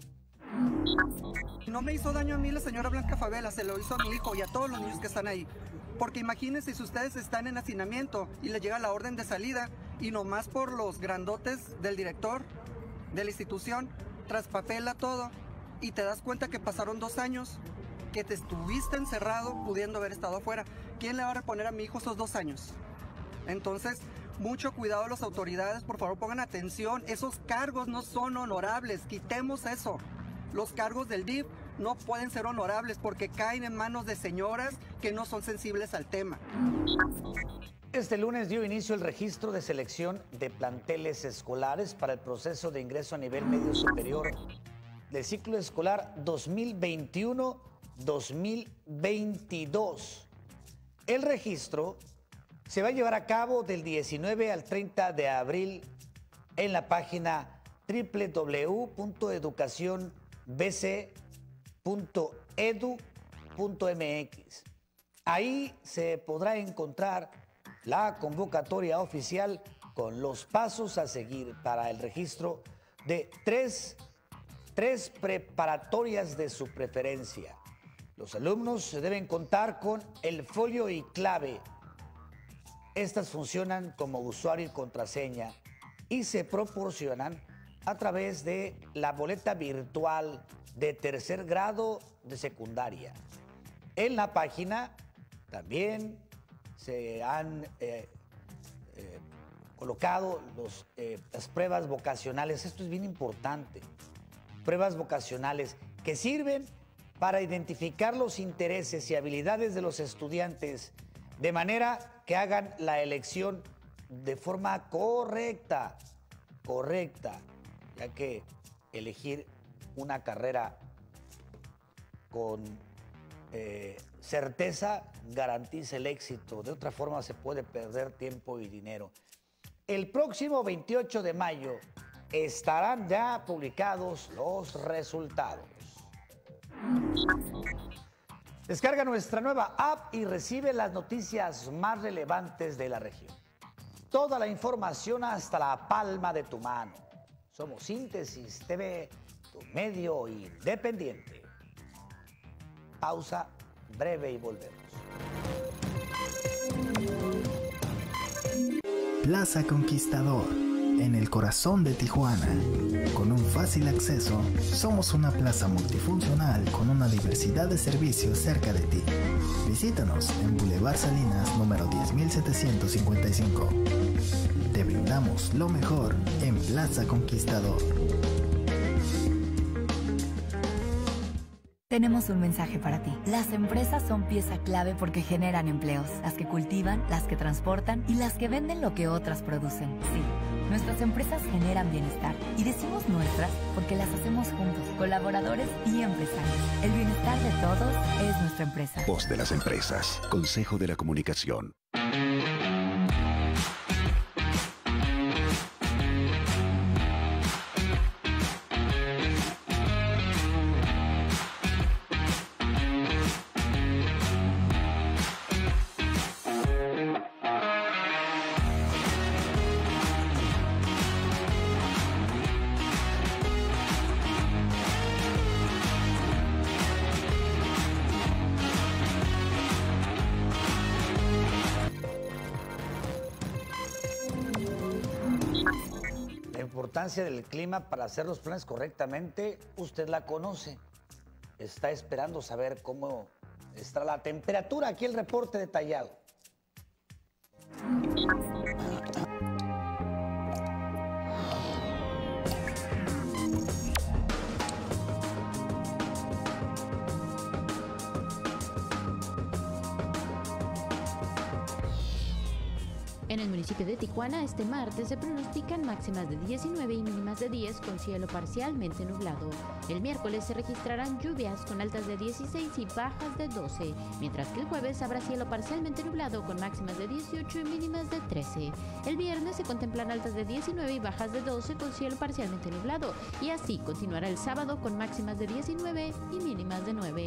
No me hizo daño a mí la señora Blanca Favela, se lo hizo a mi hijo y a todos los niños que están ahí. Porque imagínense si ustedes están en hacinamiento y les llega la orden de salida y nomás por los grandotes del director de la institución traspapela todo y te das cuenta que pasaron 2 años que te estuviste encerrado pudiendo haber estado afuera. ¿Quién le va a reponer a mi hijo esos 2 años? Entonces, mucho cuidado a las autoridades, por favor pongan atención, esos cargos no son honorables, quitemos eso. Los cargos del DIF no pueden ser honorables porque caen en manos de señoras que no son sensibles al tema. Este lunes dio inicio el registro de selección de planteles escolares para el proceso de ingreso a nivel medio superior del ciclo escolar 2021-2022. El registro se va a llevar a cabo del 19 al 30 de abril en la página www.educacionbc.edu.mx. Ahí se podrá encontrar la convocatoria oficial con los pasos a seguir para el registro de tres preparatorias de su preferencia. Los alumnos deben contar con el folio y clave. Estas funcionan como usuario y contraseña y se proporcionan a través de la boleta virtual de 3er grado de secundaria. En la página también se han colocado las pruebas vocacionales. Esto es bien importante. Pruebas vocacionales que sirven para identificar los intereses y habilidades de los estudiantes de manera que hagan la elección de forma correcta, ya que elegir una carrera con certeza garantiza el éxito. De otra forma se puede perder tiempo y dinero. El próximo 28 de mayo estarán ya publicados los resultados. Descarga nuestra nueva app y recibe las noticias más relevantes de la región. Toda la información hasta la palma de tu mano. Somos Síntesis TV, tu medio independiente. Pausa breve y volvemos. Plaza Conquistador, en el corazón de Tijuana. Con un fácil acceso, somos una plaza multifuncional con una diversidad de servicios cerca de ti. Visítanos en Boulevard Salinas, número 10755. Te brindamos lo mejor en Plaza Conquistador. Tenemos un mensaje para ti. Las empresas son pieza clave porque generan empleos. Las que cultivan, las que transportan y las que venden lo que otras producen. Sí, nuestras empresas generan bienestar. Y decimos nuestras porque las hacemos juntos, colaboradores y empresarios. El bienestar de todos es nuestra empresa. Voz de las empresas. Consejo de la Comunicación. importancia del clima para hacer los planes correctamente, usted la conoce. Está esperando saber cómo está la temperatura. Aquí el reporte detallado. En el municipio de Tijuana, este martes se pronostican máximas de 19 y mínimas de 10 con cielo parcialmente nublado. El miércoles se registrarán lluvias con altas de 16 y bajas de 12, mientras que el jueves habrá cielo parcialmente nublado con máximas de 18 y mínimas de 13. El viernes se contemplan altas de 19 y bajas de 12 con cielo parcialmente nublado, y así continuará el sábado con máximas de 19 y mínimas de 9.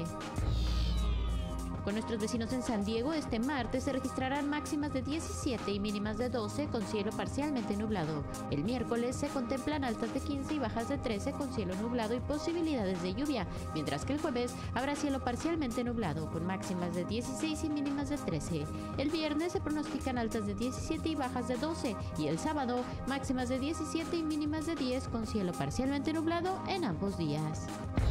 Con nuestros vecinos en San Diego, este martes se registrarán máximas de 17 y mínimas de 12 con cielo parcialmente nublado. El miércoles se contemplan altas de 15 y bajas de 13 con cielo nublado y posibilidades de lluvia, mientras que el jueves habrá cielo parcialmente nublado con máximas de 16 y mínimas de 13. El viernes se pronostican altas de 17 y bajas de 12 y el sábado máximas de 17 y mínimas de 10 con cielo parcialmente nublado en ambos días.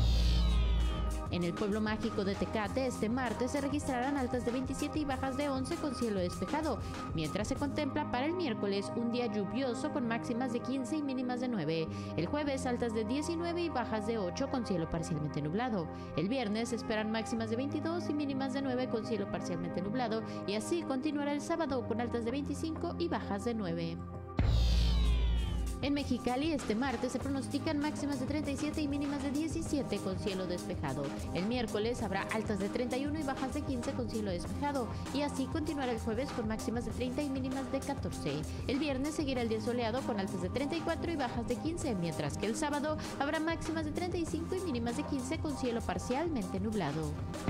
En el pueblo mágico de Tecate, este martes se registrarán altas de 27 y bajas de 11 con cielo despejado, mientras se contempla para el miércoles un día lluvioso con máximas de 15 y mínimas de 9. El jueves altas de 19 y bajas de 8 con cielo parcialmente nublado. El viernes se esperan máximas de 22 y mínimas de 9 con cielo parcialmente nublado, y así continuará el sábado con altas de 25 y bajas de 9. En Mexicali, este martes se pronostican máximas de 37 y mínimas de 17 con cielo despejado. El miércoles habrá altas de 31 y bajas de 15 con cielo despejado, y así continuará el jueves con máximas de 30 y mínimas de 14. El viernes seguirá el día soleado con altas de 34 y bajas de 15, mientras que el sábado habrá máximas de 35 y mínimas de 15 con cielo parcialmente nublado.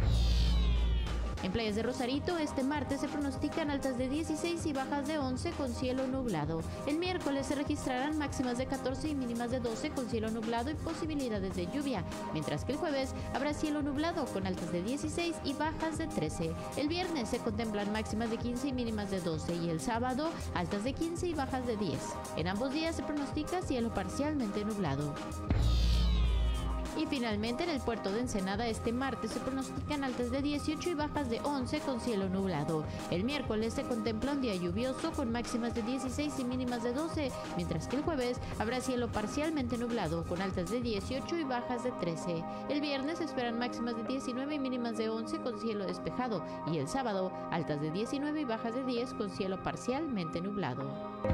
En Playas de Rosarito, este martes se pronostican altas de 16 y bajas de 11 con cielo nublado. El miércoles se registrarán máximas de 14 y mínimas de 12 con cielo nublado y posibilidades de lluvia, mientras que el jueves habrá cielo nublado con altas de 16 y bajas de 13. El viernes se contemplan máximas de 15 y mínimas de 12 y el sábado altas de 15 y bajas de 10. En ambos días se pronostica cielo parcialmente nublado. Y finalmente en el puerto de Ensenada este martes se pronostican altas de 18 y bajas de 11 con cielo nublado. El miércoles se contempla un día lluvioso con máximas de 16 y mínimas de 12, mientras que el jueves habrá cielo parcialmente nublado con altas de 18 y bajas de 13. El viernes se esperan máximas de 19 y mínimas de 11 con cielo despejado, y el sábado altas de 19 y bajas de 10 con cielo parcialmente nublado.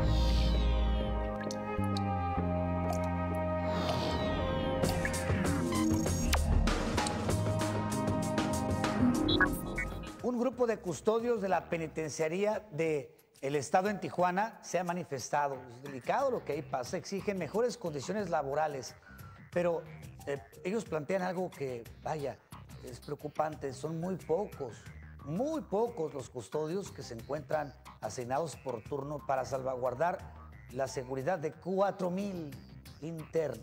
Un grupo de custodios de la penitenciaría del Estado en Tijuana se ha manifestado. Es delicado lo que ahí pasa, exigen mejores condiciones laborales, pero ellos plantean algo que, vaya, es preocupante. Son muy pocos los custodios que se encuentran asignados por turno para salvaguardar la seguridad de 4,000 internos.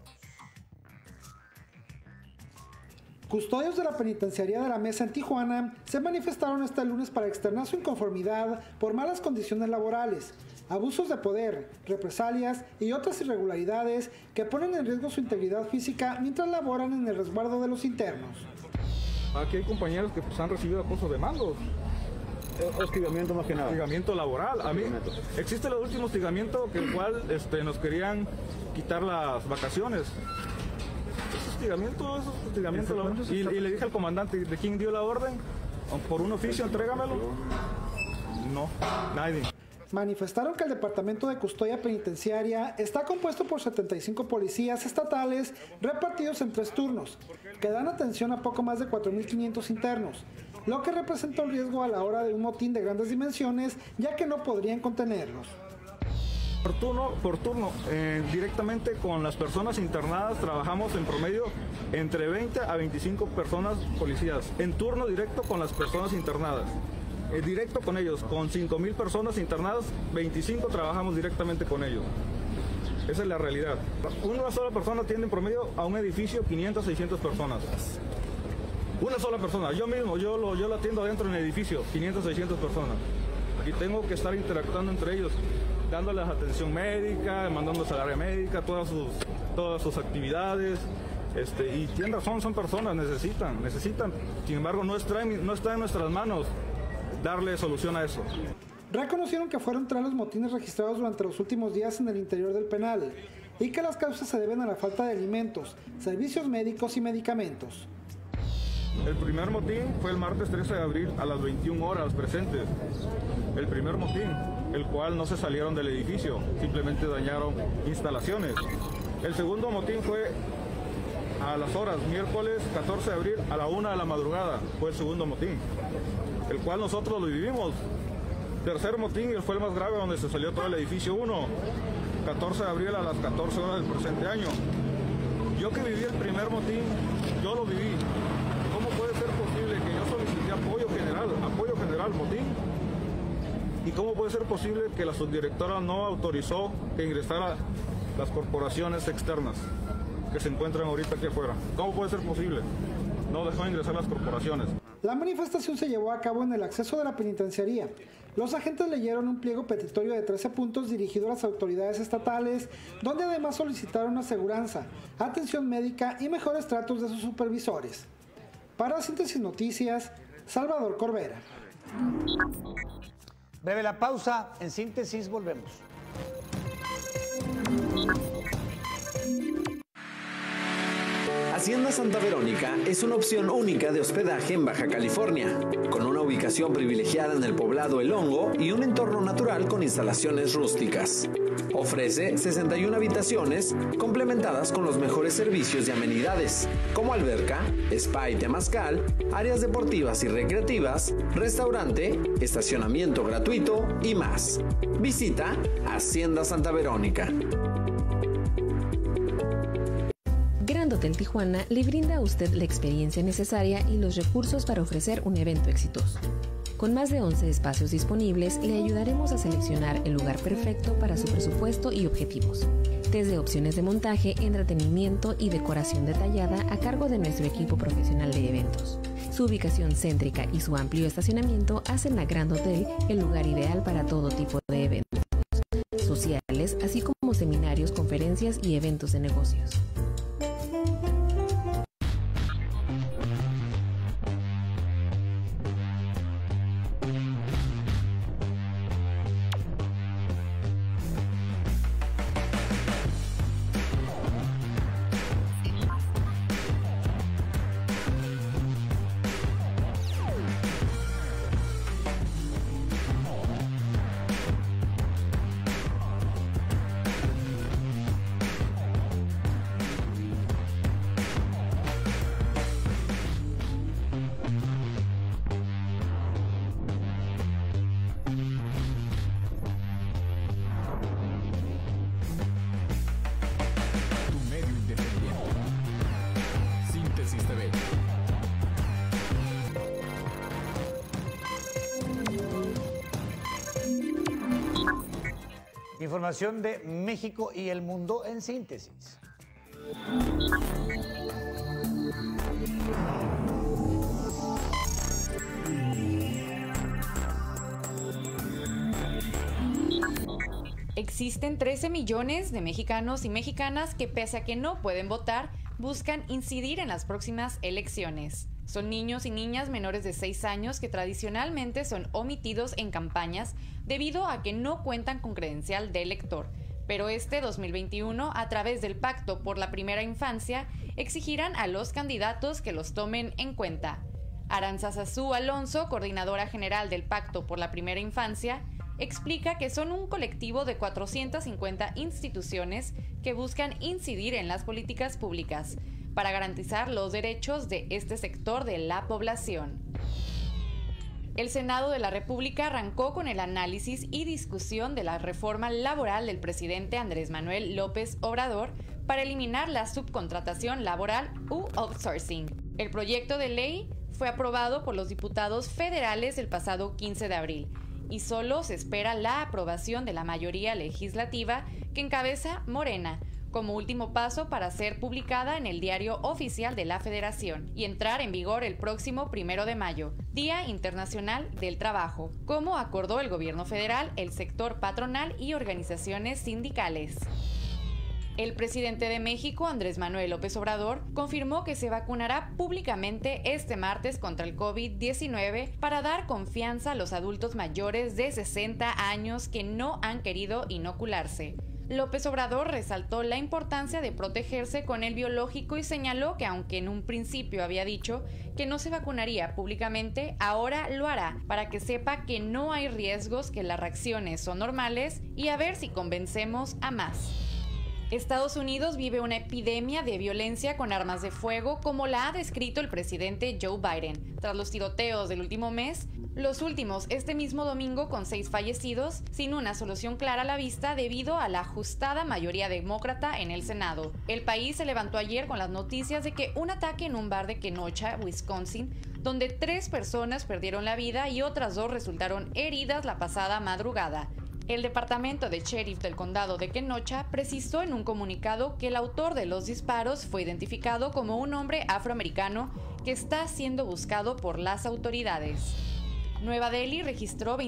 Custodios de la penitenciaría de la Mesa en Tijuana se manifestaron este lunes para externar su inconformidad por malas condiciones laborales, abusos de poder, represalias y otras irregularidades que ponen en riesgo su integridad física mientras laboran en el resguardo de los internos. Aquí hay compañeros que han recibido acoso de mandos. Hostigamiento más que nada. Hostigamiento laboral. A mí existe el último hostigamiento que el cual nos querían quitar las vacaciones. Hostigamiento laboral. Y le dije al comandante, ¿de quién dio la orden? ¿Por un oficio? Entrégamelo. No, nadie. Manifestaron que el Departamento de Custodia Penitenciaria está compuesto por 75 policías estatales repartidos en 3 turnos, que dan atención a poco más de 4,500 internos, lo que representa un riesgo a la hora de un motín de grandes dimensiones, ya que no podrían contenerlos. Por turno, directamente con las personas internadas trabajamos en promedio entre 20 a 25 personas policías, en turno directo con las personas internadas. Directo con ellos, con 5,000 personas internadas, 25 trabajamos directamente con ellos. Esa es la realidad. Una sola persona atiende en promedio a un edificio 500, 600 personas. Una sola persona, yo mismo, yo lo atiendo adentro en el edificio, 500, 600 personas. Y tengo que estar interactuando entre ellos. dándoles atención médica, mandándoles al área médica, todas sus actividades. Y tienen razón, son personas, necesitan. Sin embargo, no está en nuestras manos darle solución a eso. Reconocieron que fueron 3 los motines registrados durante los últimos días en el interior del penal y que las causas se deben a la falta de alimentos, servicios médicos y medicamentos. El primer motín fue el martes 13 de abril a las 21 horas presentes. El primer motín, el cual no se salieron del edificio, simplemente dañaron instalaciones. El segundo motín fue a las horas, miércoles 14 de abril a la 1 de la madrugada, fue el segundo motín, el cual nosotros lo vivimos. Tercer motín, fue el más grave, donde se salió todo el edificio 1, 14 de abril a las 14 horas del presente año. Yo que viví el primer motín, yo lo viví. ¿Cómo puede ser posible que yo solicité apoyo general, motín? ¿Y cómo puede ser posible que la subdirectora no autorizó que ingresara las corporaciones externas que se encuentran ahorita aquí afuera? ¿Cómo puede ser posible? No dejó ingresar las corporaciones. La manifestación se llevó a cabo en el acceso de la penitenciaría. Los agentes leyeron un pliego petitorio de 13 puntos dirigido a las autoridades estatales, donde además solicitaron aseguranza, atención médica y mejores tratos de sus supervisores. Para Síntesis Noticias, Salvador Corbera. Breve la pausa, en Síntesis volvemos. Hacienda Santa Verónica es una opción única de hospedaje en Baja California, con una ubicación privilegiada en el poblado El Hongo y un entorno natural con instalaciones rústicas. Ofrece 61 habitaciones complementadas con los mejores servicios y amenidades, como alberca, spa y temazcal, áreas deportivas y recreativas, restaurante, estacionamiento gratuito y más. Visita Hacienda Santa Verónica. Grand Hotel Tijuana le brinda a usted la experiencia necesaria y los recursos para ofrecer un evento exitoso. Con más de 11 espacios disponibles, le ayudaremos a seleccionar el lugar perfecto para su presupuesto y objetivos. Desde opciones de montaje, entretenimiento y decoración detallada a cargo de nuestro equipo profesional de eventos. Su ubicación céntrica y su amplio estacionamiento hacen a Grand Hotel el lugar ideal para todo tipo de eventos sociales, así como seminarios, conferencias y eventos de negocios. Información de México y el mundo en síntesis. Existen 13 millones de mexicanos y mexicanas que, pese a que no pueden votar, buscan incidir en las próximas elecciones. Son niños y niñas menores de 6 años que tradicionalmente son omitidos en campañas debido a que no cuentan con credencial de elector. Pero este 2021, a través del Pacto por la Primera Infancia, exigirán a los candidatos que los tomen en cuenta. Aranzazazú Alonso, coordinadora general del Pacto por la Primera Infancia, explica que son un colectivo de 450 instituciones que buscan incidir en las políticas públicas para garantizar los derechos de este sector de la población. El Senado de la República arrancó con el análisis y discusión de la reforma laboral del presidente Andrés Manuel López Obrador para eliminar la subcontratación laboral u outsourcing. El proyecto de ley fue aprobado por los diputados federales el pasado 15 de abril y solo se espera la aprobación de la mayoría legislativa que encabeza Morena, como último paso para ser publicada en el Diario Oficial de la Federación y entrar en vigor el próximo 1 de mayo, Día Internacional del Trabajo, como acordó el gobierno federal, el sector patronal y organizaciones sindicales. El presidente de México, Andrés Manuel López Obrador, confirmó que se vacunará públicamente este martes contra el COVID-19 para dar confianza a los adultos mayores de 60 años que no han querido inocularse. López Obrador resaltó la importancia de protegerse con el biológico y señaló que aunque en un principio había dicho que no se vacunaría públicamente, ahora lo hará para que sepa que no hay riesgos, que las reacciones son normales y a ver si convencemos a más. Estados Unidos vive una epidemia de violencia con armas de fuego, como la ha descrito el presidente Joe Biden. Tras los tiroteos del último mes, los últimos este mismo domingo con 6 fallecidos, sin una solución clara a la vista debido a la ajustada mayoría demócrata en el Senado. El país se levantó ayer con las noticias de que un ataque en un bar de Kenosha, Wisconsin, donde 3 personas perdieron la vida y otras 2 resultaron heridas la pasada madrugada. El departamento de sheriff del condado de Kenosha precisó en un comunicado que el autor de los disparos fue identificado como un hombre afroamericano que está siendo buscado por las autoridades. Nueva Delhi registró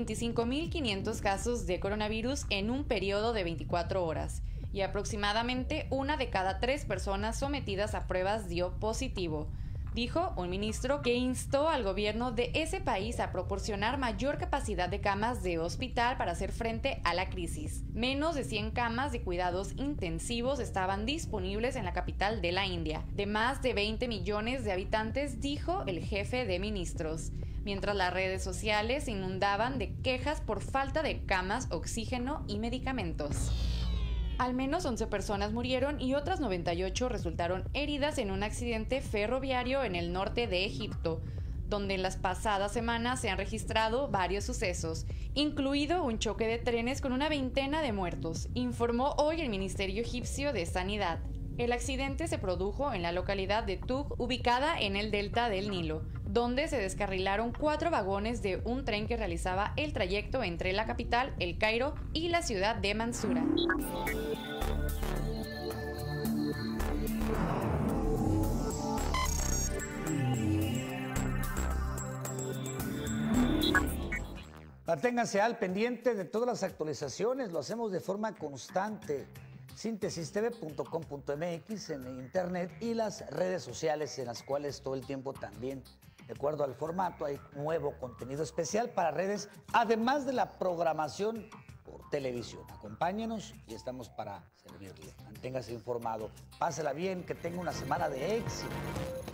25.500 casos de coronavirus en un periodo de 24 horas y aproximadamente 1 de cada 3 personas sometidas a pruebas dio positivo, dijo un ministro que instó al gobierno de ese país a proporcionar mayor capacidad de camas de hospital para hacer frente a la crisis. Menos de 100 camas de cuidados intensivos estaban disponibles en la capital de la India, de más de 20 millones de habitantes, dijo el jefe de ministros, mientras las redes sociales se inundaban de quejas por falta de camas, oxígeno y medicamentos. Al menos 11 personas murieron y otras 98 resultaron heridas en un accidente ferroviario en el norte de Egipto, donde en las pasadas semanas se han registrado varios sucesos, incluido un choque de trenes con una veintena de muertos, informó hoy el Ministerio Egipcio de Sanidad. El accidente se produjo en la localidad de Tug, ubicada en el delta del Nilo, donde se descarrilaron 4 vagones de un tren que realizaba el trayecto entre la capital, El Cairo, y la ciudad de Mansura. Manténganse al pendiente de todas las actualizaciones, lo hacemos de forma constante. Sintesistv.com.mx en internet y las redes sociales en las cuales todo el tiempo también, de acuerdo al formato, hay nuevo contenido especial para redes, además de la programación por televisión. Acompáñenos y estamos para servirle. Manténgase informado, pásela bien, que tenga una semana de éxito.